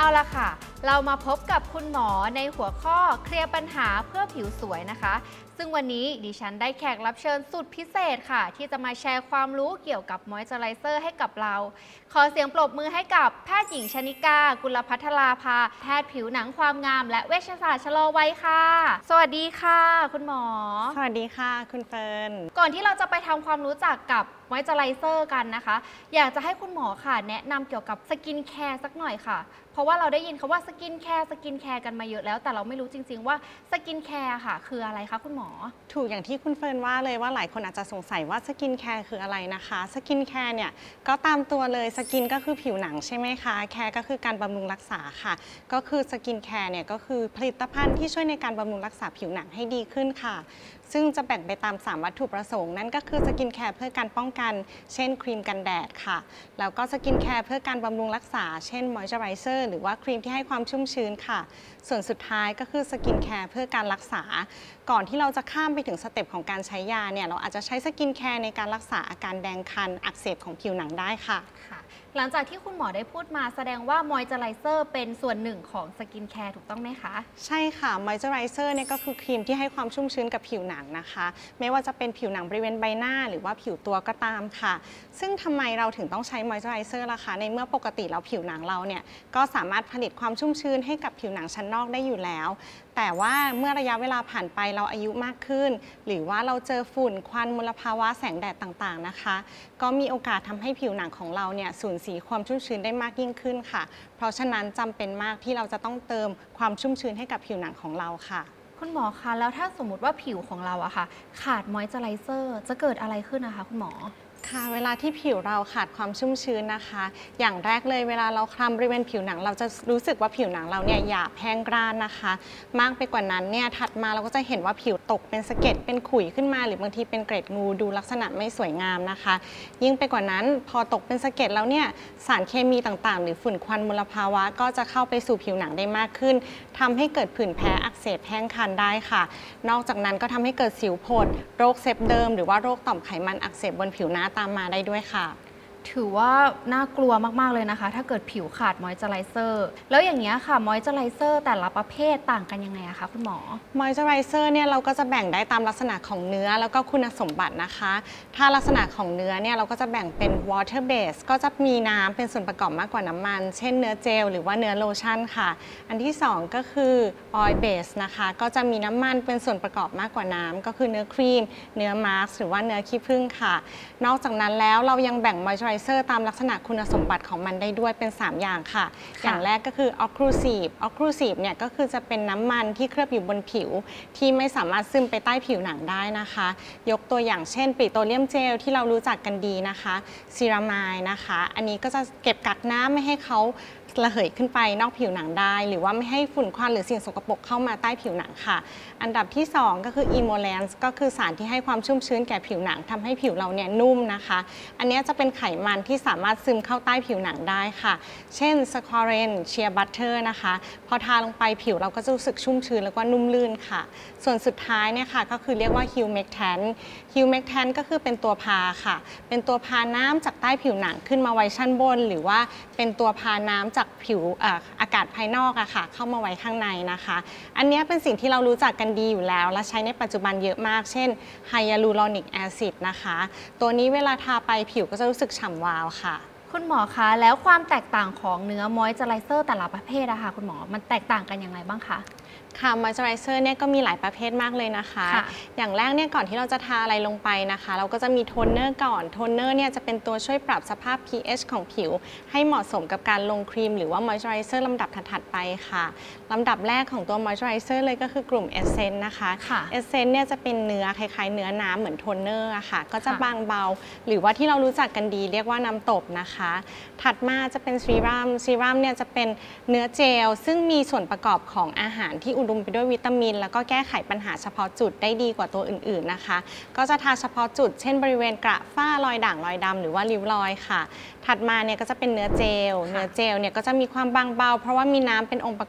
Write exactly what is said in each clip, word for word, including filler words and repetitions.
ละค่ะเรามาพบกับคุณหมอในหัวข้อเคลียร์ปัญหาเพื่อผิวสวยนะคะซึ่งวันนี้ดิฉันได้แขกรับเชิญสุดพิเศษค่ะที่จะมาแชร์ความรู้เกี่ยวกับมอยเจอไรเซอร์ให้กับเราขอเสียงปรบมือให้กับแพทย์หญิงชนิกากุลภัทราภาแพทย์ผิวหนังความงามและเวชศาสตร์ชะลอวัยค่ะสวัสดีค่ะคุณหมอสวัสดีค่ะคุณเฟิร์นก่อนที่เราจะไปทำความรู้จักกับมอยเจอไรเซอร์กันนะคะอยากจะให้คุณหมอค่ะแนะนำเกี่ยวกับสกินแคร์สักหน่อยค่ะเพราะว่าเราได้ยินคำว่าสกินแคร์สกินแคร์กันมาเยอะแล้วแต่เราไม่รู้จริงๆว่าสกินแคร์ค่ะคืออะไรคะคุณหมอถูกอย่างที่คุณเฟิร์นว่าเลยว่าหลายคนอาจจะสงสัยว่าสกินแคร์คืออะไรนะคะสกินแคร์เนี่ยก็ตามตัวเลยสกินก็คือผิวหนังใช่ไหมคะแคร์ก็คือการบำรุงรักษาค่ะก็คือสกินแคร์เนี่ยก็คือผลิตภัณฑ์ที่ช่วยในการบำรุงรักษาผิวหนังให้ดีขึ้นค่ะซึ่งจะแบ่งไปตามสามวัตถุประสงค์นั่นก็คือสกินแคร์เพื่อการป้องกันเช่นครีมกันแดดค่ะแล้วก็สกินแคร์เพื่อการบำรุงรักษาเช่นมอยเจอไรเซอร์หรือว่าครีมที่ให้ความชุ่มชื้นค่ะส่วนสุดท้ายก็คือสกินแคร์เพื่อการรักษาก่อนที่เราจะข้ามไปถึงสเต็ปของการใช้ยาเนี่ยเราอาจจะใช้สกินแคร์ในการรักษาอาการแดงคันอักเสบของผิวหนังได้ค่ะหลังจากที่คุณหมอได้พูดมาแสดงว่ามอยเจอไรเซอร์เป็นส่วนหนึ่งของสกินแคร์ถูกต้องไหมคะใช่ค่ะมอยเจอไรเซอร์เนี่ยก็คือครีมที่ให้ความชุ่มชื้นกับผิวหนังนะคะไม่ว่าจะเป็นผิวหนังบริเวณใบหน้าหรือว่าผิวตัวก็ตามค่ะซึ่งทำไมเราถึงต้องใช้มอยเจอไรเซอร์ล่ะคะในเมื่อปกติแล้วผิวหนังเราเนี่ยก็สามารถผลิตความชุ่มชื้นให้กับผิวหนังชั้นนอกได้อยู่แล้วแต่ว่าเมื่อระยะเวลาผ่านไปเราอายุมากขึ้นหรือว่าเราเจอฝุ่นควันมลภาวะแสงแดดต่างๆนะคะก็มีโอกาสทำให้ผิวหนังของเราเนี่ยสูญเสียความชุ่มชื้นได้มากยิ่งขึ้นค่ะเพราะฉะนั้นจำเป็นมากที่เราจะต้องเติมความชุ่มชื้นให้กับผิวหนังของเราค่ะคุณหมอคะแล้วถ้าสมมุติว่าผิวของเราอะค่ะขาดมอยเจอไรเซอร์จะเกิดอะไรขึ้นนะคะคุณหมอค่ะเวลาที่ผิวเราขาดความชุ่มชื้นนะคะอย่างแรกเลยเวลาเราคลำบริเวณผิวหนังเราจะรู้สึกว่าผิวหนังเราเนี่ยหยาบแห้งกร้านนะคะมากไปกว่านั้นเนี่ยถัดมาเราก็จะเห็นว่าผิวตกเป็นสะเก็ดเป็นขุยขึ้นมาหรือบางทีเป็นเกล็ดงูดูลักษณะไม่สวยงามนะคะยิ่งไปกว่านั้นพอตกเป็นสะเก็ดแล้วเนี่ยสารเคมีต่างๆหรือฝุ่นควันมลภาวะก็จะเข้าไปสู่ผิวหนังได้มากขึ้นทำให้เกิดผื่นแพ้อักเสบแห้งคันได้ค่ะนอกจากนั้นก็ทำให้เกิดสิวผดโรคเซปเดิมหรือว่าโรคต่อมไขมันอักเสบบนผิวหน้าตามมาได้ด้วยค่ะถือว่าน่ากลัวมากๆเลยนะคะถ้าเกิดผิวขาดมอยเจอไรเซอร์แล้วอย่างนี้ค่ะมอยเจอไรเซอร์แต่ละประเภทต่างกันยังไงอะคะคุณหมอมอยเจอไรเซอร์เนี่ยเราก็จะแบ่งได้ตามลักษณะของเนื้อแล้วก็คุณสมบัตินะคะถ้าลักษณะของเนื้อเนี่ยเราก็จะแบ่งเป็น water base ก็จะมีน้ำเป็นส่วนประกอบมากกว่าน้ำมันเช่นเนื้อเจลหรือว่าเนื้อโลชั่นค่ะอันที่สองก็คือ oil base นะคะก็จะมีน้ำมันเป็นส่วนประกอบมากกว่าน้ำก็คือเนื้อครีมเนื้อมาสก์หรือว่าเนื้อขี้ผึ้งค่ะนอกจากนั้นแล้วเรายังแบ่งมอยเจอไรเซอร์ตามลักษณะคุณสมบัติของมันได้ด้วยเป็นสามอย่างค่ะอย่างแรกก็คือ occlusive occlusive เนี่ยก็คือจะเป็นน้ำมันที่เคลือบอยู่บนผิวที่ไม่สามารถซึมไปใต้ผิวหนังได้นะคะยกตัวอย่างเช่นปิโตรเลียมเจลที่เรารู้จักกันดีนะคะซีรามายนะคะอันนี้ก็จะเก็บกักน้ำไม่ให้เขาระเหยขึ้นไปนอกผิวหนังได้หรือว่าไม่ให้ฝุ่นควันหรือสิ่งสกปรกเข้ามาใต้ผิวหนังค่ะอันดับที่สองก็คือ emollients ก็คือสารที่ให้ความชุ่มชื้นแก่ผิวหนังทำให้ผิวเราเนี่ยนุ่มนะคะอันนี้จะเป็นไขมันที่สามารถซึมเข้าใต้ผิวหนังได้ค่ะเช่น squalene shea butter นะคะพอทาลงไปผิวเราก็จะรู้สึกชุ่มชื้นแล้วก็นุ่มลื่นค่ะส่วนสุดท้ายเนี่ยค่ะก็คือเรียกว่า humectant humectant ก็คือเป็นตัวพาค่ะเป็นตัวพาน้ำจากใต้ผิวหนังขึ้นมาไว้ชั้นบนหรือว่าเป็นตัวพาน้ำจากผิวอากาศภายนอกอะค่ะเข้ามาไว้ข้างในนะคะอันนี้เป็นสิ่งที่เรารู้จักกันดีอยู่แล้วและใช้ในปัจจุบันเยอะมากเช่นไฮยาลูรอนิกแอซิดนะคะตัวนี้เวลาทาไปผิวก็จะรู้สึกฉ่ำวาวค่ะคุณหมอคะแล้วความแตกต่างของเนื้อมอยเจอไรเซอร์แต่ละประเภทอะค่ะคุณหมอมันแตกต่างกันอย่างไรบ้างคะค่ะมอยเจอไรเซอร์เนี่ยก็มีหลายประเภทมากเลยนะคะอย่างแรกเนี่ยก่อนที่เราจะทาอะไรลงไปนะคะเราก็จะมีโทนเนอร์ก่อนโทนเนอร์เนี่ยจะเป็นตัวช่วยปรับสภาพ pH ของผิวให้เหมาะสมกับการลงครีมหรือว่ามอยเจอไรเซอร์ลำดับถัดๆไปค่ะลำดับแรกของตัวมอยเจอไรเซอร์เลยก็คือกลุ่มเอสเซนต์นะคะเอสเซนต์เนี่ยจะเป็นเนื้อคล้ายๆเนื้อน้ำเหมือนโทนเนอร์อะค่ะก็จะบางเบาหรือว่าที่เรารู้จักกันดีเรียกว่าน้ำตบนะคะถัดมาจะเป็นซีรัมซีรัมเนี่ยจะเป็นเนื้อเจลซึ่งมีส่วนประกอบของอาหารที่อุดมไปด้วยวิตามินแล้วก็แก้ไขปัญหาเฉพาะจุดได้ดีกว่าตัวอื่นๆนะคะก็จะทาเฉพาะจุดเช่นบริเวณกระฝ้ารอยด่างรอยดำหรือว่าริ้วรอยค่ะถัดมาเนี่ยก็จะเป็นเนื้อเจลเนื้อเจลเนี่ยก็จะมีความบางเบาเพราะว่ามีน้ำเป็นองค์ประกอบหลัก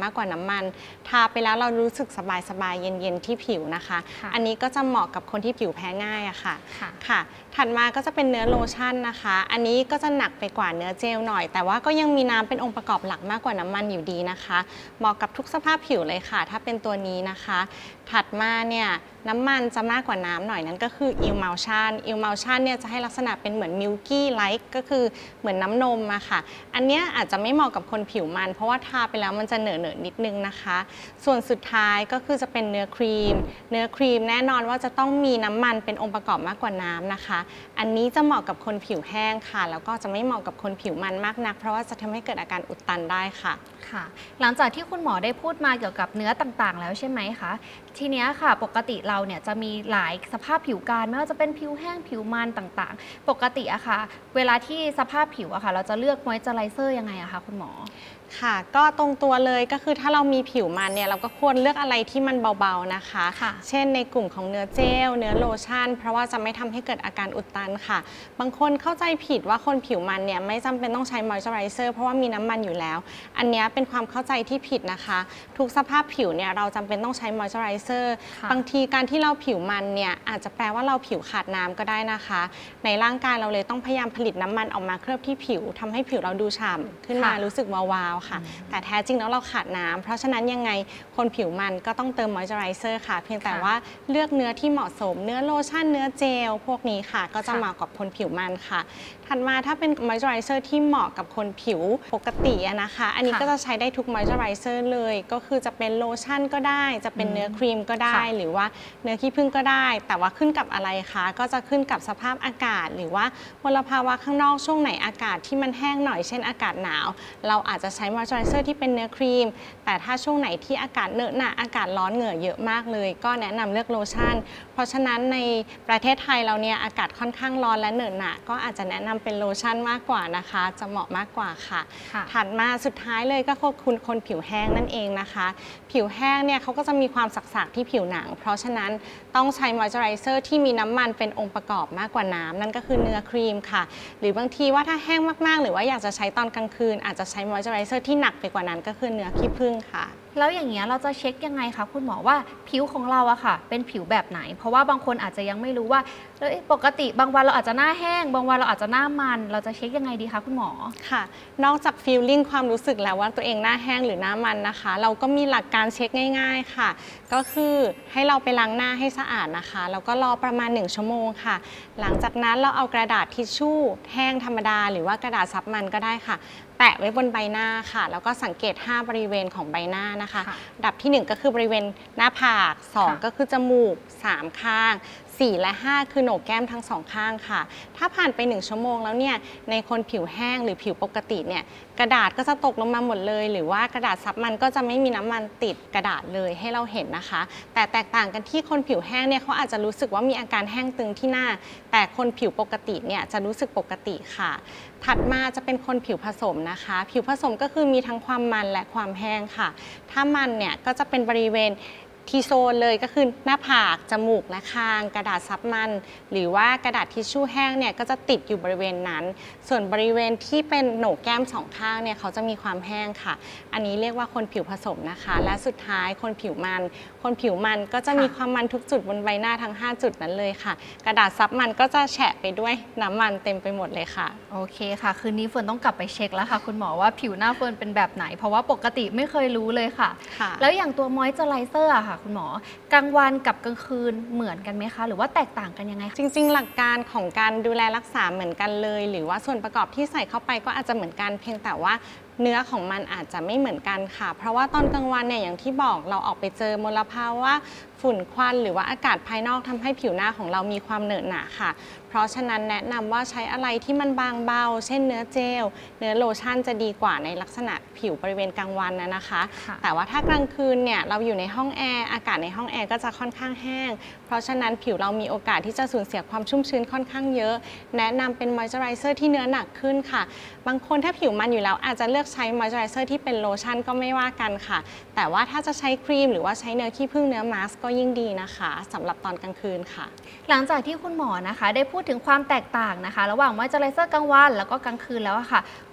มากกว่าน้ำมันทาไปแล้วเรารู้สึกสบายๆเย็นๆที่ผิวนะคะอันนี้ก็จะเหมาะกับคนที่ผิวแพ้ง่ายอะค่ะค่ะถัดมาก็จะเป็นเนื้อโลชั่นนะคะอันนี้ก็จะหนักไปกว่าเนื้อเจลหน่อยแต่ว่าก็ยังมีน้ำเป็นองค์ประกอบหลักมากกว่าน้ำมันอยู่ดีนะคะเหมาะกับทุกสภาพผิวเลยค่ะถ้าเป็นตัวนี้นะคะถัดมาเนี่ยน้ำมันจะมากกว่าน้ำหน่อยนั่นก็คือ emulsion emulsion เนี่ยจะให้ลักษณะเป็นเหมือน milky like ก็คือเหมือนน้ำนมอะค่ะอันเนี้ยอาจจะไม่เหมาะกับคนผิวมันเพราะว่าทาไปแล้วมันจะเหนอะเหนอะนิดนึงนะคะส่วนสุดท้ายก็คือจะเป็นเนื้อครีมเนื้อครีมแน่นอนว่าจะต้องมีน้ำมันเป็นองค์ประกอบมากกว่าน้ำนะคะอันนี้จะเหมาะกับคนผิวแห้งค่ะแล้วก็จะไม่เหมาะกับคนผิวมันมากนักเพราะว่าจะทำให้เกิดอาการอุดตันได้ค่ะค่ะหลังจากที่คุณหมอได้พูดมาเกี่ยวกับเนื้อต่างๆแล้วใช่ไหมคะทีนี้ค่ะปกติเราเนี่ยจะมีหลายสภาพผิวกายไม่ว่าจะเป็นผิวแห้งผิวมันต่างๆปกติอะค่ะเวลาที่สภาพผิวอะค่ะเราจะเลือกมอยเจอไรเซอร์ยังไงอะคะคุณหมอค่ะก็ตรงตัวเลยก็คือถ้าเรามีผิวมันเนี่ยเราก็ควรเลือกอะไรที่มันเบาๆนะคะเช่นในกลุ่มของเนื้อเจลเนื้อโลชั่นเพราะว่าจะไม่ทำให้เกิดอาการอุดตันค่ะบางคนเข้าใจผิดว่าคนผิวมันเนี่ยไม่จำเป็นต้องใช้มอยเจอไรเซอร์เพราะว่ามีน้ำมันอยู่แล้วอันนี้เป็นความเข้าใจที่ผิดนะคะทุกสภาพผิวเนี่ยเราจำเป็นต้องใช้มอยเจอไรเซอร์บางทีการที่เราผิวมันเนี่ยอาจจะแปลว่าเราผิวขาดน้ำก็ได้นะคะในร่างกายเราเลยต้องพยายามผลิตน้ำมันออกมาเคลือบที่ผิวทำให้ผิวเราดูฉ่ำขึ้นมารู้สึกวาวๆค่ะแต่แท้จริงแล้วเราขาดน้ำเพราะฉะนั้นยังไงคนผิวมันก็ต้องเติมมอยเจอไรเซอร์ค่ะเพียงแต่ว่าเลือกเนื้อที่เหมาะสมเนื้อโลชั่นเนื้อเจลพวกนี้ค่ะก็จะเหมาะกับคนผิวมันค่ะถัดมาถ้าเป็นมอยเจอไรเซอร์ที่เหมาะกับคนผิวปกตินะคะอันนี้ก็จะใช้ได้ทุกมอยเจอไรเซอร์เลยก็คือจะเป็นโลชั่นก็ได้จะเป็นเนื้อครีมก็ได้หรือว่าเนื้อขี้ผึ้งก็ได้แต่ว่าขึ้นกับอะไรคะก็จะขึ้นกับสภาพอากาศหรือว่ามลภาวะข้างนอกช่วงไหนอากาศที่มันแห้งหน่อยเช่นอากาศหนาวเราอาจจะใช้มอยเจอไรเซอร์ที่เป็นเนื้อครีมแต่ถ้าช่วงไหนที่อากาศเนอะหนะอากาศร้อนเหงื่อเยอะมากเลยก็แนะนำเลือกโลชั่นเพราะฉะนั้นในประเทศไทยเราเนี่ยอากาศค่อนข้างร้อนและเหนอะหนะก็อาจจะแนะนำเป็นโลชั่นมากกว่านะคะจะเหมาะมากกว่าค่ะถัดมาสุดท้ายเลยก็คือคุณคนผิวแห้งนั่นเองนะคะผิวแห้งเนี่ยเขาก็จะมีความสักๆที่ผิวหนังเพราะฉะนั้นต้องใช้มอยเจอไรเซอร์ที่มีน้ำมันเป็นองค์ประกอบมากกว่าน้ำนั่นก็คือเนื้อครีมค่ะหรือบางทีว่าถ้าแห้งมากๆหรือว่าอยากจะใช้ตอนกลางคืนอาจจะใช้มอยเจอไรเซอร์ที่หนักไปกว่านั้นก็คือเนื้อขี้ผึ้งค่ะแล้วอย่างเงี้ยเราจะเช็คยังไงคะคุณหมอว่าผิวของเราอะค่ะเป็นผิวแบบไหนเพราะว่าบางคนอาจจะยังไม่รู้ว่าปกติบางวันเราอาจจะหน้าแห้งบางวันเราอาจจะหน้ามันเราจะเช็คยังไงดีคะคุณหมอค่ะนอกจากฟีลลิ่งความรู้สึกแล้วว่าตัวเองหน้าแห้งหรือหน้ามันนะคะเราก็มีหลักการเช็คง่ายๆค่ะก็คือให้เราไปล้างหน้าให้สะอาดนะคะแล้วก็รอประมาณหนึ่งชั่วโมงค่ะหลังจากนั้นเราเอากระดาษทิชชู่แห้งธรรมดาหรือว่ากระดาษซับมันก็ได้ค่ะแปะไว้บนใบหน้าค่ะแล้วก็สังเกตห้าบริเวณของใบหน้านะคะดับที่หนึ่งก็คือบริเวณหน้าผากสองก็คือจมูกสามข้างสี่และห้าคือโหนกแก้มทั้งสองข้างค่ะถ้าผ่านไปหนึ่งชั่วโมงแล้วเนี่ยในคนผิวแห้งหรือผิวปกติเนี่ยกระดาษก็จะตกลงมาหมดเลยหรือว่ากระดาษซับมันก็จะไม่มีน้ำมันติดกระดาษเลยให้เราเห็นนะคะแต่แตกต่างกันที่คนผิวแห้งเนี่ยเขาอาจจะรู้สึกว่ามีอาการแห้งตึงที่หน้าแต่คนผิวปกติเนี่ยจะรู้สึกปกติค่ะถัดมาจะเป็นคนผิวผสมนะคะผิวผสมก็คือมีทั้งความมันและความแห้งค่ะถ้ามันเนี่ยก็จะเป็นบริเวณทีโซนเลยก็คือหน้าผากจมูกและคางกระดาษซับมันหรือว่ากระดาษทิชชู่แห้งเนี่ยก็จะติดอยู่บริเวณนั้นส่วนบริเวณที่เป็นโหนกแก้มสองข้างเนี่ยเขาจะมีความแห้งค่ะอันนี้เรียกว่าคนผิวผสมนะคะและสุดท้ายคนผิวมันคนผิวมันก็จะมีความมันทุกจุดบนใบหน้าทั้งห้าจุดนั้นเลยค่ะกระดาษซับมันก็จะแฉะไปด้วยน้ำมันเต็มไปหมดเลยค่ะโอเคค่ะคืนนี้เฟิร์นต้องกลับไปเช็คแล้วค่ะคุณหมอว่าผิวหน้าเฟิร์นเป็นแบบไหนเพราะว่าปกติไม่เคยรู้เลยค่ะแล้วอย่างตัวมอยเจอไรเซอร์อะค่ะคุณหมอกลางวันกับกลางคืนเหมือนกันไหมคะหรือว่าแตกต่างกันยังไงจริงๆหลักการของการดูแลรักษาเหมือนกันเลยหรือว่าส่วนประกอบที่ใส่เข้าไปก็อาจจะเหมือนกันเพียงแต่ว่าเนื้อของมันอาจจะไม่เหมือนกันค่ะเพราะว่าตอนกลางวันเนี่ยอย่างที่บอกเราออกไปเจอมลภาวะฝุ่นควันหรือว่าอากาศภายนอกทำให้ผิวหน้าของเรามีความเหนอะหนะค่ะเพราะฉะนั้นแนะนำว่าใช้อะไรที่มันบางเบาเช่นเนื้อเจลเนื้อโลชั่นจะดีกว่าในลักษณะผิวบริเวณกลางวันนะนะคะแต่ว่าถ้ากลางคืนเนี่ยเราอยู่ในห้องแอร์อากาศในห้องแอร์ก็จะค่อนข้างแห้งเพราะฉะนั้นผิวเรามีโอกาสที่จะสูญเสียความชุ่มชื้นค่อนข้างเยอะแนะนำเป็นมอยเจอไรเซอร์ที่เนื้อหนักขึ้นค่ะบางคนถ้าผิวมันอยู่แล้วอาจจะเลือกใช้มอยเจอไรเซอร์ที่เป็นโลชั่นก็ไม่ว่ากันค่ะแต่ว่าถ้าจะใช้ครีมหรือว่าใช้เนื้อขี้ผึ้งเนื้อมาสก์ก็ยิ่งดีนะคะสำหรับตอนกลางคืนค่ะหลังจากที่คุณหมอนะคะได้พูดถึงความแตกต่างนะคะระหว่างมอยเจอไรเซอร์กลางวันแล้วก็กลางคืนแล้วค่ะคุ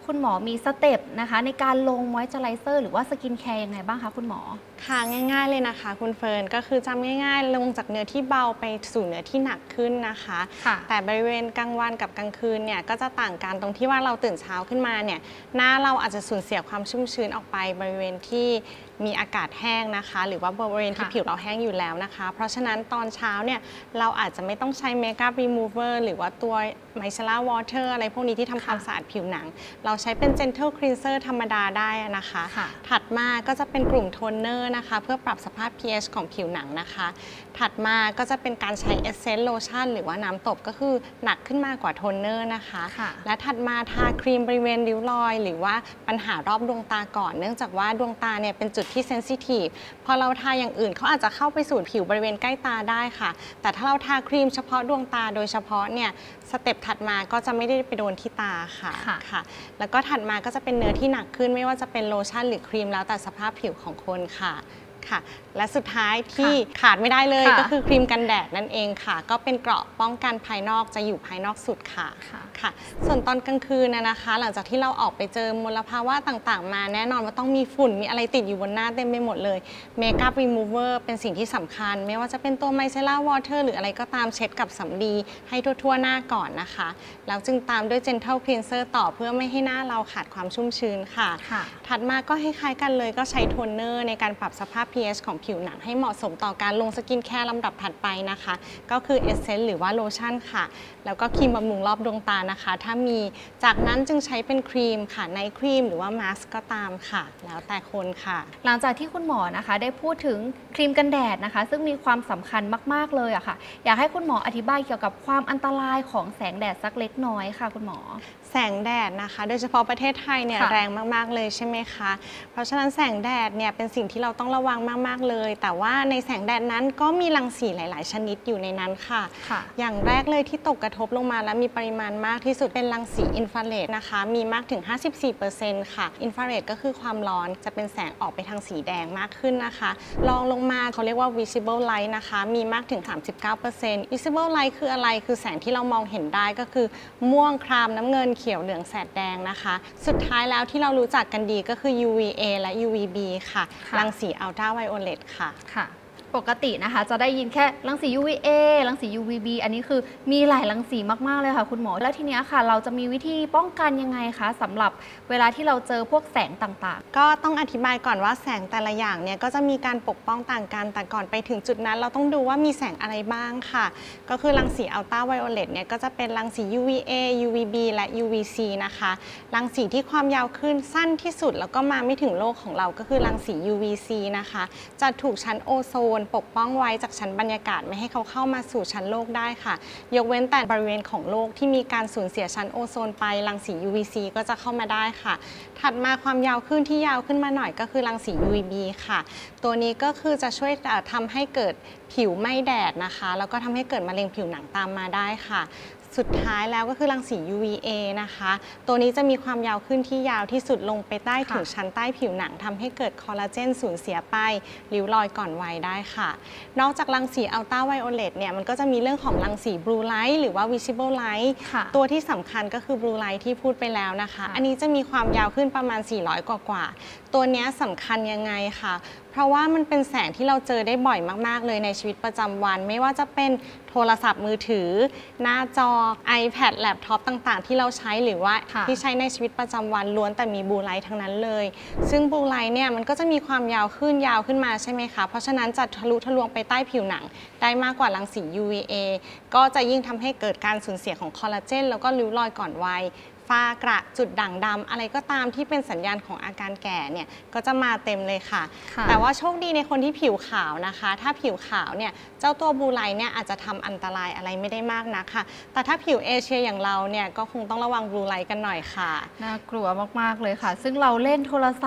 คุณหมอมีสเต็ปนะคะในการลงมอยเจอไรเซอร์หรือว่าสกินแคร์ยังไงบ้างคะคุณหมอค่ะง่ายๆเลยนะคะคุณเฟิร์นก็คือจำง่ายๆลงจากเนื้อที่เบาไปสู่เนื้อที่หนักขึ้นนะคะแต่บริเวณกลางวันกับกลางคืนเนี่ยก็จะต่างกันตรงที่ว่าเราตื่นเช้าขึ้นมาเนี่ยหน้าเราอาจจะสูญเสียความชุ่มชื้นออกไปบริเวณที่มีอากาศแห้งนะคะหรือว่าบริเวณที่ผิวเราแห้งอยู่แล้วนะคะเพราะฉะนั้นตอนเช้าเนี่ยเราอาจจะไม่ต้องใช้เมคอัพรีมูเวอร์หรือว่าตัวไมเซล่าวอเตอร์อะไรพวกนี้ที่ทำความสะอาดผิวหนังเราใช้เป็น Gentle Cleanser ธรรมดาได้นะคะถัดมาก็จะเป็นกลุ่มโทนเนอร์นะคะเพื่อปรับสภาพ พี เอช ของผิวหนังนะคะถัดมาก็จะเป็นการใช้ Essence Lotion หรือว่าน้ำตบก็คือหนักขึ้นมากว่าโทนเนอร์นะคะและถัดมาทาครีมบริเวณริ้วรอยหรือว่าปัญหารอบดวงตาก่อนเนื่องจากว่าดวงตาเนี่ยเป็นจุดที่เซนซิทีฟพอเราทาอย่างอื่นเขาอาจจะเข้าไปสู่ผิวบริเวณใกล้ตาได้ค่ะแต่ถ้าเราทาครีมเฉพาะดวงตาโดยเฉพาะเนี่ยสเต็ปถัดมาก็จะไม่ได้ไปโดนที่ตาค่ะค่ะแล้วก็ถัดมาก็จะเป็นเนื้อที่หนักขึ้นไม่ว่าจะเป็นโลชั่นหรือครีมแล้วแต่สภาพผิวของคนค่ะค่ะและสุดท้ายที่ขาดไม่ได้เลยก็คือครีมกันแดดนั่นเองค่ะก็เป็นเกราะป้องกันภายนอกจะอยู่ภายนอกสุดค่ะค่ะส่วนตอนกลางคืนนะนะคะหลังจากที่เราออกไปเจอมลภาวะต่างๆมาแน่นอนว่าต้องมีฝุ่นมีอะไรติดอยู่บนหน้าเต็มไปหมดเลยเมคอัพรีมูเวอร์เป็นสิ่งที่สำคัญไม่ว่าจะเป็นตัวไมเซล่าวอเตอร์หรืออะไรก็ตามเช็ดกับสำลีให้ทั่วๆหน้าก่อนนะคะแล้วจึงตามด้วย Gentle Cleanser ต่อเพื่อไม่ให้หน้าเราขาดความชุ่มชื้นค่ะถัดมาก็คล้ายๆกันเลยก็ใช้โทนเนอร์ในการปรับสภาพ พี เอช ของผิวหนังให้เหมาะสมต่อการลงสกินแคร์ลำดับถัดไปนะคะก็คือเอเซนส์หรือว่าโลชั่นค่ะแล้วก็ครีมบำรุงรอบดวงตานะคะถ้ามีจากนั้นจึงใช้เป็นครีมค่ะไนท์ครีมหรือว่ามาสก์ก็ตามค่ะแล้วแต่คนค่ะหลังจากที่คุณหมอนะคะได้พูดถึงครีมกันแดดนะคะซึ่งมีความสำคัญมากๆเลยอะค่ะอยากให้คุณหมออธิบายเกี่ยวกับความอันตรายของแสงแดดสักเล็กน้อยค่ะคุณหมอแสงแดดนะคะโดยเฉพาะประเทศไทยเนี่ยแรงมากๆเลยใช่ไหมคะเพราะฉะนั้นแสงแดดเนี่ยเป็นสิ่งที่เราต้องระวังมากๆเลยแต่ว่าในแสงแดดนั้นก็มีรังสีหลายๆชนิดอยู่ในนั้นค่ะอย่างแรกเลยที่ตกกระทบลงมาและมีปริมาณมากที่สุดเป็นรังสีอินฟราเรดนะคะมีมากถึง ห้าสิบสี่เปอร์เซ็นต์ ค่ะอินฟราเรดก็คือความร้อนจะเป็นแสงออกไปทางสีแดงมากขึ้นนะคะรองลงมาเขาเรียกว่า visible light นะคะมีมากถึง สามสิบเก้าเปอร์เซ็นต์ visible light คืออะไรคือแสงที่เรามองเห็นได้ก็คือม่วงครามน้ำเงินเขียวเหลืองแสดแดงนะคะสุดท้ายแล้วที่เรารู้จักกันดีก็คือ ยู วี เอ และ ยู วี บี ค่ะรังสีอัลตราไวโอเลตค่ะค่ะปกตินะคะจะได้ยินแค่รังสี ยู วี เอ รังสี ยู วี บี อันนี้คือมีหลายรังสีมากๆเลยค่ะคุณหมอแล้วทีนี้ค่ะเราจะมีวิธีป้องกันยังไงคะสำหรับเวลาที่เราเจอพวกแสงต่างๆก็ต้องอธิบายก่อนว่าแสงแต่ละอย่างเนี่ยก็จะมีการปกป้องต่างกันแต่ก่อนไปถึงจุดนั้นเราต้องดูว่ามีแสงอะไรบ้างค่ะก็คือรังสีอัลตราไวโอเลตเนี่ยก็จะเป็นรังสี ยู วี เอ ยู วี บี และ ยู วี ซี นะคะรังสีที่ความยาวขึ้นสั้นที่สุดแล้วก็มาไม่ถึงโลกของเราก็คือรังสี ยู วี ซี นะคะจะถูกชั้นโอโซนปกป้องไว้จากชั้นบรรยากาศไม่ให้เขาเข้ามาสู่ชั้นโลกได้ค่ะยกเว้นแต่บริเวณของโลกที่มีการสูญเสียชั้นโอโซนไปรังสี ยู วี ซี ก็จะเข้ามาได้ค่ะถัดมาความยาวขึ้นที่ยาวขึ้นมาหน่อยก็คือรังสี ยู วี บี ค่ะตัวนี้ก็คือจะช่วยทำให้เกิดผิวไม่แดดนะคะแล้วก็ทำให้เกิดมะเร็งผิวหนังตามมาได้ค่ะสุดท้ายแล้วก็คือรังสี ยู วี เอ นะคะตัวนี้จะมีความยาวขึ้นที่ยาวที่สุดลงไปใต้ถึงชั้นใต้ผิวหนังทำให้เกิดคอลลาเจนสูญเสียไปริ้วรอยก่อนวัยได้ค่ะนอกจากรังสีอัลตราไวโอเลตเนี่ยมันก็จะมีเรื่องของรังสีบลูไลท์หรือว่า visible light ตัวที่สำคัญก็คือบลูไลท์ที่พูดไปแล้วนะคะอันนี้จะมีความยาวขึ้นประมาณสี่ร้อยกว่ากว่าตัวนี้สำคัญยังไงค่ะเพราะว่ามันเป็นแสงที่เราเจอได้บ่อยมากๆเลยในชีวิตประจำวันไม่ว่าจะเป็นโทรศัพท์มือถือหน้าจอ iPad แล็ปท็อปต่างๆที่เราใช้หรือว่าที่ใช้ในชีวิตประจำวันล้วนแต่มีบลูไลท์ทั้งนั้นเลยซึ่งบลูไลท์เนี่ยมันก็จะมีความยาวขึ้นยาวขึ้นมาใช่ไหมคะเพราะฉะนั้นจะทะลุทะลวงไปใต้ผิวหนังได้มากกว่ารังสี ยู วี เอ ก็จะยิ่งทำให้เกิดการสูญเสียของคอลลาเจนแล้วก็ริ้วรอยก่อนวัยฝ้ากระจุดด่างดำอะไรก็ตามที่เป็นสัญญาณของอาการแก่เนี่ยก็จะมาเต็มเลยค่ะแต่ว่าโชคดีในคนที่ผิวขาวนะคะถ้าผิวขาวเนี่ยเจ้าตัวบลูไลท์เนี่ยอาจจะทำอันตรายอะไรไม่ได้มากนักค่ะแต่ถ้าผิวเอเชียอย่างเราเนี่ยก็คงต้องระวังบลูไลท์กันหน่อยค่ะน่ากลัวมากๆเลยค่ะซึ่งเราเล่นโทรศัพท์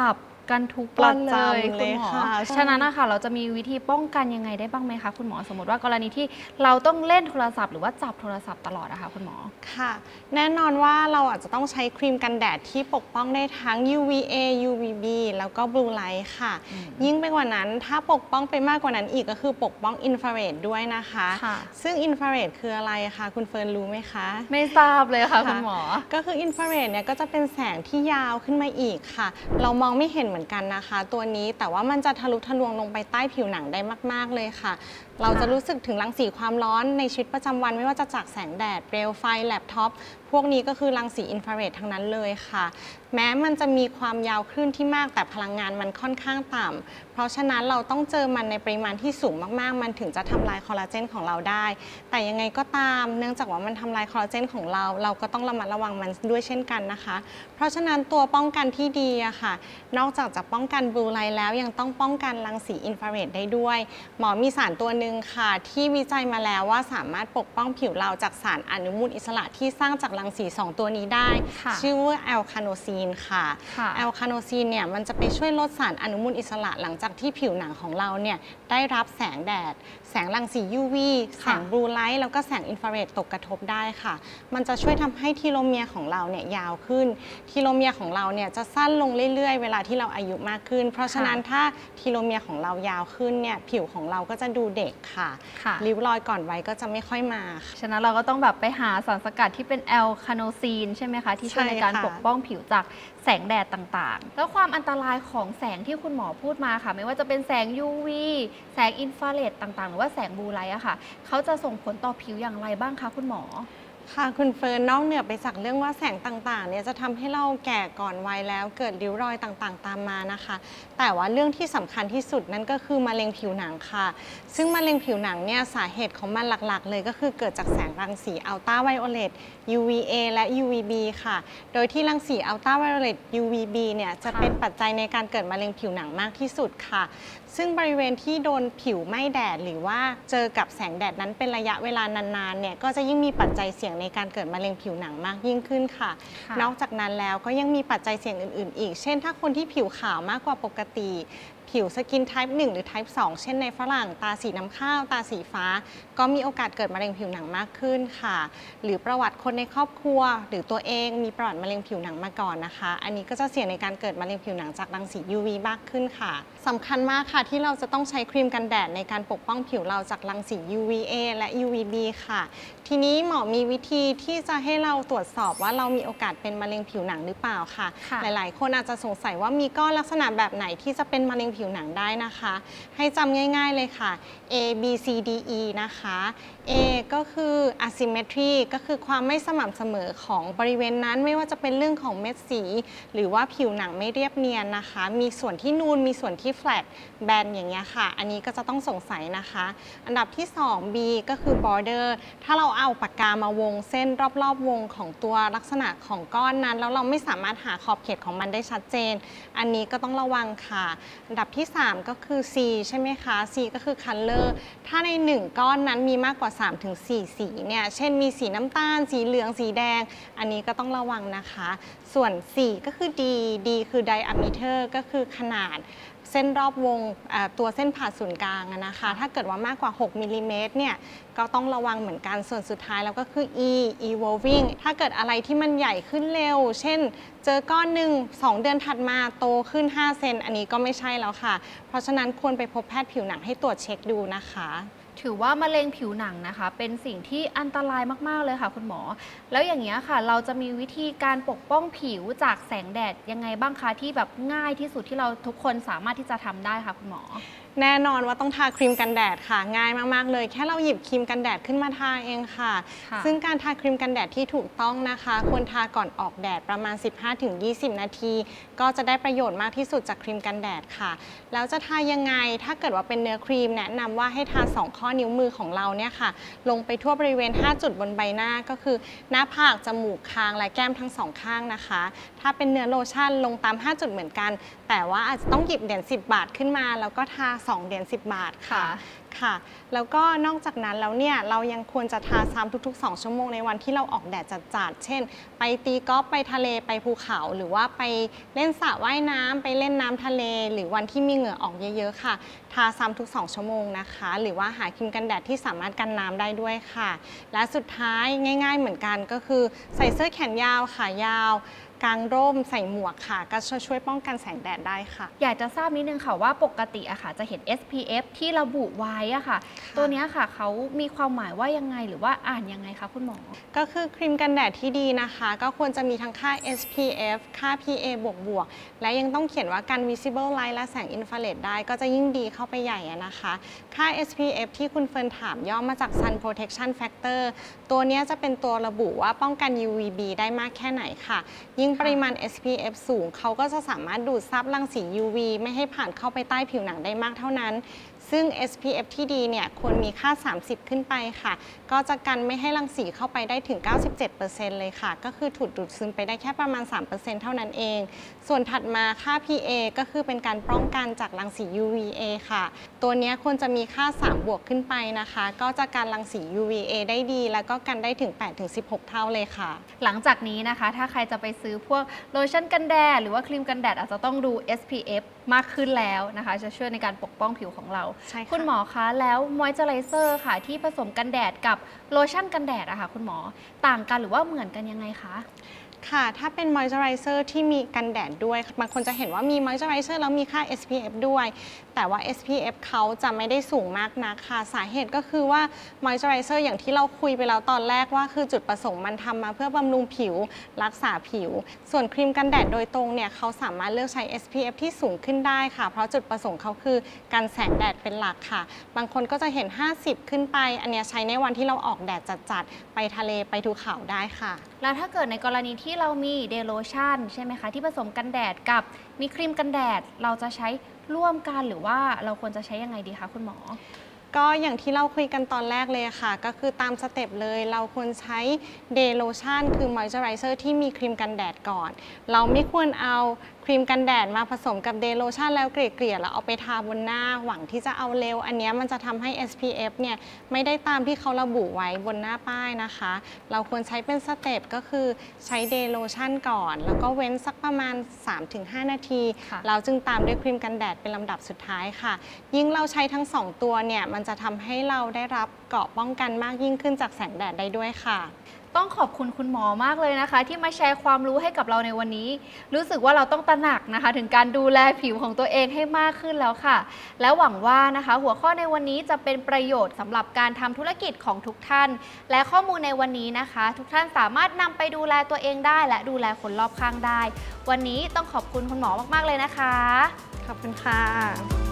กันทุกวันเลยคุณหมอเลยค่ะฉะนั้นนะคะเราจะมีวิธีป้องกันยังไงได้บ้างไหมคะคุณหมอสมมติว่ากรณีที่เราต้องเล่นโทรศัพท์หรือว่าจับโทรศัพท์ตลอดนะคะคุณหมอค่ะแน่นอนว่าเราอาจจะต้องใช้ครีมกันแดดที่ปกป้องได้ทั้ง ยู วี เอ ยู วี บี แล้วก็ Blue Light ค่ะ ยิ่งไปกว่านั้นถ้าปกป้องไปมากกว่านั้นอีกก็คือปกป้องอินฟราเรดด้วยนะคะค่ะซึ่งอินฟราเรดคืออะไรคะคุณเฟิร์นรู้ไหมคะไม่ทราบเลยค่ะคุณหมอก็คืออินฟราเรดเนี่ยก็จะเป็นแสงที่ยาวขึ้นมาอีกค่ะเรามองไม่เห็นเหมือนกันนะคะตัวนี้แต่ว่ามันจะทะลุทะลวงลงไปใต้ผิวหนังได้มากๆเลยค่ะเราจะรู้สึกถึงรังสีความร้อนในชีวิตประจำวันไม่ว่าจะจากแสงแดดเปลวไฟแล็ปท็อปพวกนี้ก็คือรังสีอินฟราเรดทั้งนั้นเลยค่ะแม้มันจะมีความยาวคลื่นที่มากแต่พลังงานมันค่อนข้างต่ำเพราะฉะนั้นเราต้องเจอมันในปริมาณที่สูงมากๆมันถึงจะทำลายคอลลาเจนของเราได้แต่ยังไงก็ตามเนื่องจากว่ามันทำลายคอลลาเจนของเราเราก็ต้องระมัดระวังมันด้วยเช่นกันนะคะเพราะฉะนั้นตัวป้องกันที่ดีอะค่ะนอกจากจะป้องกันบลูไลท์แล้วยังต้องป้องกันรังสีอินฟราเรดได้ด้วยหมอมีสารตัวหนึ่งค่ะที่วิจัยมาแล้วว่าสามารถปกป้องผิวเราจากสารอนุมูลอิสระที่สร้างจากรังสีสองตัวนี้ได้ชื่อว่าแอลคาโนซีนค่ะแอลคาโนซีนเนี่ยมันจะไปช่วยลดสารอนุมูลอิสระหลังจากที่ผิวหนังของเราเนี่ยได้รับแสงแดดแสงรังสี ยู วี แสงบลูไลท์แล้วก็แสงอินฟราเรดตกกระทบได้ค่ะมันจะช่วยทำให้ทีโลเมียร์ของเราเนี่ยยาวขึ้นทีโลเมียร์ของเราเนี่ยจะสั้นลงเรื่อยๆเวลาที่เราอายุมากขึ้นเพราะฉะนั้นถ้าทีโลเมียร์ของเรายาวขึ้นเนี่ยผิวของเราก็จะดูเด็กค่ะริ้วรอยก่อนวัยก็จะไม่ค่อยมาฉะนั้นเราก็ต้องแบบไปหาสารสกัดที่เป็นแอลคาโนซีนใช่ไหมคะที่ช่วยในการปกป้องผิวจากแสงแดดต่างๆแล้วความอันตรายของแสงที่คุณหมอพูดมาค่ะไม่ว่าจะเป็นแสง ยู วี แสงอินฟราเรดต่างๆหรือว่าแสงบลูไลท์อะค่ะเขาจะส่งผลต่อผิวอย่างไรบ้างคะคุณหมอค่ะคุณเฟิร์นนอกเหนือไปจากเรื่องว่าแสงต่างๆเนี่ยจะทำให้เราแก่ก่อนวัยแล้วเกิดริ้วรอยต่างๆตามมานะคะแต่ว่าเรื่องที่สำคัญที่สุดนั่นก็คือมะเร็งผิวหนังค่ะซึ่งมะเร็งผิวหนังเนี่ยสาเหตุของมันหลักๆเลยก็คือเกิดจากแสงรังสีอัลตราไวโอเลต ยู วี เอ และ ยู วี บี ค่ะโดยที่รังสีอัลตราไวโอเลต ยู วี บี เนี่ยจะเป็นปัจจัยในการเกิดมะเร็งผิวหนังมากที่สุดค่ะซึ่งบริเวณที่โดนผิวไหม้แดดหรือว่าเจอกับแสงแดดนั้นเป็นระยะเวลานานๆเนี่ยก็จะยิ่งมีปัจจัยเสี่ยงในการเกิดมะเร็งผิวหนังมากยิ่งขึ้นค่ะนอกจากนั้นแล้วก็ยังมีปัจจัยเสี่ยงอื่นๆอีกเช่นถ้าคนที่ผิวขาวมากกว่าปกติผิวสกิน ไทป์ หนึ่ง หรือ ไทป์ สอง เช่นในฝรั่งตาสีน้ำข้าวตาสีฟ้าก็มีโอกาสเกิดมะเร็งผิวหนังมากขึ้นค่ะหรือประวัติคนในครอบครัวหรือตัวเองมีประวัติมะเร็งผิวหนังมาก่อนนะคะอันนี้ก็จะเสี่ยงในการเกิดมะเร็งผิวหนังจากรังสี ยู วี มากขึ้นค่ะสำคัญมากค่ะที่เราจะต้องใช้ครีมกันแดดในการปกป้องผิวเราจากรังสี ยู วี เอ และ ยู วี บี ค่ะทีนี้หมอมีวิธีที่จะให้เราตรวจสอบว่าเรามีโอกาสเป็นมะเร็งผิวหนังหรือเปล่าค่ะหลายๆคนอาจจะสงสัยว่ามีก้อนลักษณะแบบไหนที่จะเป็นมะเร็งผิวหนังได้นะคะให้จำง่ายๆเลยค่ะ A B C D E นะคะ A ก็คือ asymmetry ก็คือความไม่สม่ำเสมอของบริเวณนั้นไม่ว่าจะเป็นเรื่องของเม็ดสีหรือว่าผิวหนังไม่เรียบเนียนนะคะมีส่วนที่นูนมีส่วนที่ flat แบนอย่างเงี้ยค่ะอันนี้ก็จะต้องสงสัยนะคะอันดับที่สอง B ก็คือ border ถ้าเราเอาปากกามาวงเส้นรอบๆวงของตัวลักษณะของก้อนนั้นแล้วเราไม่สามารถหาขอบเขตของมันได้ชัดเจนอันนี้ก็ต้องระวังค่ะอันดับที่สามก็คือ C ใช่ไหมคะ C ก็คือ color ถ้าในหนึ่งก้อนนั้นมีมากกว่า สามถึงสี่ สีเนี่ยเช่นมีสีน้ำตาลสีเหลืองสีแดงอันนี้ก็ต้องระวังนะคะส่วน C ก็คือ D D คือ diameter ก็คือขนาดเส้นรอบวงตัวเส้นผ่าศูนย์กลางนะคะถ้าเกิดว่ามากกว่าหกมิลลิเมตรเนี่ยก็ต้องระวังเหมือนกันส่วนสุดท้ายแล้วก็คือ E evolving ถ้าเกิดอะไรที่มันใหญ่ขึ้นเร็วเช่นเจอก้อนหนึ่งสองเดือนถัดมาโตขึ้นห้าเซนอันนี้ก็ไม่ใช่แล้วค่ะเพราะฉะนั้นควรไปพบแพทย์ผิวหนังให้ตรวจเช็คดูนะคะถือว่ามะเร็งผิวหนังนะคะเป็นสิ่งที่อันตรายมากๆเลยค่ะคุณหมอแล้วอย่างนี้ค่ะเราจะมีวิธีการปกป้องผิวจากแสงแดดยังไงบ้างคะที่แบบง่ายที่สุดที่เราทุกคนสามารถที่จะทำได้ค่ะคุณหมอแน่นอนว่าต้องทาครีมกันแดดค่ะง่ายมากๆเลยแค่เราหยิบครีมกันแดดขึ้นมาทาเองค่ะซึ่งการทาครีมกันแดดที่ถูกต้องนะคะควรทาก่อนออกแดดประมาณ สิบห้าถึงยี่สิบ นาทีก็จะได้ประโยชน์มากที่สุดจากครีมกันแดดค่ะแล้วจะทายังไงถ้าเกิดว่าเป็นเนื้อครีมแนะนำว่าให้ทาสองข้อนิ้วมือของเราเนี่ยค่ะลงไปทั่วบริเวณห้าจุดบนใบหน้าก็คือหน้าผากจมูกคางและแก้มทั้งสองข้างนะคะถ้าเป็นเนื้อโลชั่นลงตามห้าจุดเหมือนกันแต่ว่าอาจจะต้องหยิบเหรียญสิบบาทขึ้นมาแล้วก็ทาสองเหรียญสิบบาทค่ะค่ะแล้วก็นอกจากนั้นแล้วเนี่ยเรายังควรจะทาซ้ำทุกๆสองชั่วโมงในวันที่เราออกแดดจัดๆเช่นไปตีกอล์ฟไปทะเลไปภูเขาหรือว่าไปเล่นสระว่ายน้ำไปเล่นน้ำทะเลหรือวันที่มีเหงื่อออกเยอะๆค่ะทาซ้ำทุกสองชั่วโมงนะคะหรือว่าหาครีมกันแดดที่สามารถกันน้ำได้ด้วยค่ะและสุดท้ายง่ายๆเหมือนกันก็คือใส่เสื้อแขนยาวขายาวกางร่มใส่หมวกค่ะก็ช่วยป้องกันแสงแดดได้ค่ะอยากจะทราบนิดนึงค่ะว่าปกติอะค่ะจะเห็น เอส พี เอฟ ที่ระบุไว้อะค่ะตัวนี้ค่ะเขามีความหมายว่ายังไงหรือว่าอ่านยังไงคะคุณหมอก็คือครีมกันแดดที่ดีนะคะก็ควรจะมีทั้งค่า เอส พี เอฟ ค่า พี เอ บวกบวกและยังต้องเขียนว่ากัน visible light และแสงอินฟราเรดได้ก็จะยิ่งดีเข้าไปใหญ่นะคะค่า เอส พี เอฟ ที่คุณเฟิร์นถามย่อมาจาก sun protection factor ตัวนี้จะเป็นตัวระบุว่าป้องกัน ยู วี บี ได้มากแค่ไหนค่ะยิ่งปริมาณ เอส พี เอฟ สูงเขาก็จะสามารถดูดซับรังสี ยู วี ไม่ให้ผ่านเข้าไปใต้ผิวหนังได้มากเท่านั้นซึ่ง เอส พี เอฟ ที่ดีเนี่ยควรมีค่าสามสิบขึ้นไปค่ะก็จะกันไม่ให้รังสีเข้าไปได้ถึง เก้าสิบเจ็ดเปอร์เซ็นต์ เลยค่ะก็คือถูกดูดซึมไปได้แค่ประมาณ สามเปอร์เซ็นต์ เท่านั้นเองส่วนถัดมาค่า พี เอ ก็คือเป็นการป้องกันจากรังสี ยู วี เอ ค่ะตัวนี้ควรจะมีค่าสามบวกขึ้นไปนะคะก็จะกันรังสี ยู วี เอ ได้ดีแล้วก็กันได้ถึง แปดถึงสิบหก เท่าเลยค่ะหลังจากนี้นะคะถ้าใครจะไปซื้อพวกโลชั่นกันแดดหรือว่าครีมกันแดดอาจจะต้องดู เอส พี เอฟ มากขึ้นแล้วนะคะจะช่วยในการปกป้องผิวของเราคุณหมอคะแล้วมอยเจอไรเซอร์ค่ะที่ผสมกันแดดกับโลชั่นกันแดดอะค่ะคุณหมอต่างกันหรือว่าเหมือนกันยังไงคะค่ะถ้าเป็นมอยเจอไรเซอร์ที่มีกันแดดด้วยบางคนจะเห็นว่ามีมอยเจอไรเซอร์แล้วมีค่า เอส พี เอฟ ด้วยแต่ว่า เอส พี เอฟ เขาจะไม่ได้สูงมากนักค่ะสาเหตุก็คือว่ามอยเจอไรเซอร์อย่างที่เราคุยไปแล้วตอนแรกว่าคือจุดประสงค์มันทำมาเพื่อบำรุงผิวรักษาผิวส่วนครีมกันแดดโดยตรงเนี่ยเขาสามารถเลือกใช้ เอส พี เอฟ ที่สูงขึ้นได้ค่ะเพราะจุดประสงค์เขาคือกันแสงแดดเป็นหลักค่ะบางคนก็จะเห็นห้าสิบขึ้นไปอันนี้ใช้ในวันที่เราออกแดดจัดๆไปทะเลไปภูเขาได้ค่ะแล้วถ้าเกิดในกรณีที่เรามีเดโลชั่นใช่ไหมคะที่ผสมกันแดดกับมีครีมกันแดดเราจะใช้ร่วมกันหรือว่าเราควรจะใช้ยังไงดีคะคุณหมอก็อย่างที่เราคุยกันตอนแรกเลยค่ะก็คือตามสเต็ปเลยเราควรใช้เดย์โลชั่นคือมอยเจอไรเซอร์ที่มีครีมกันแดดก่อนเราไม่ควรเอาครีมกันแดดมาผสมกับเดย์โลชั่นแล้วเกลี่ยๆแล้วเอาไปทาบนหน้าหวังที่จะเอาเร็วอันนี้มันจะทำให้ เอส พี เอฟ เนี่ยไม่ได้ตามที่เขาระบุไว้บนหน้าป้ายนะคะเราควรใช้เป็นสเต็ปก็คือใช้เดย์โลชั่นก่อนแล้วก็เว้นสักประมาณ สามถึงห้า นาทีเราจึงตามด้วยครีมกันแดดเป็นลำดับสุดท้ายค่ะยิ่งเราใช้ทั้งสองตัวเนี่ยมันจะทำให้เราได้รับเกราะป้องกันมากยิ่งขึ้นจากแสงแดดได้ด้วยค่ะต้องขอบคุณคุณหมอมากเลยนะคะที่มาแชร์ความรู้ให้กับเราในวันนี้รู้สึกว่าเราต้องตระหนักนะคะถึงการดูแลผิวของตัวเองให้มากขึ้นแล้วค่ะและหวังว่านะคะหัวข้อในวันนี้จะเป็นประโยชน์สำหรับการทำธุรกิจของทุกท่านและข้อมูลในวันนี้นะคะทุกท่านสามารถนำไปดูแลตัวเองได้และดูแลคนรอบข้างได้วันนี้ต้องขอบคุณคุณหมอมากๆเลยนะคะขอบคุณค่ะ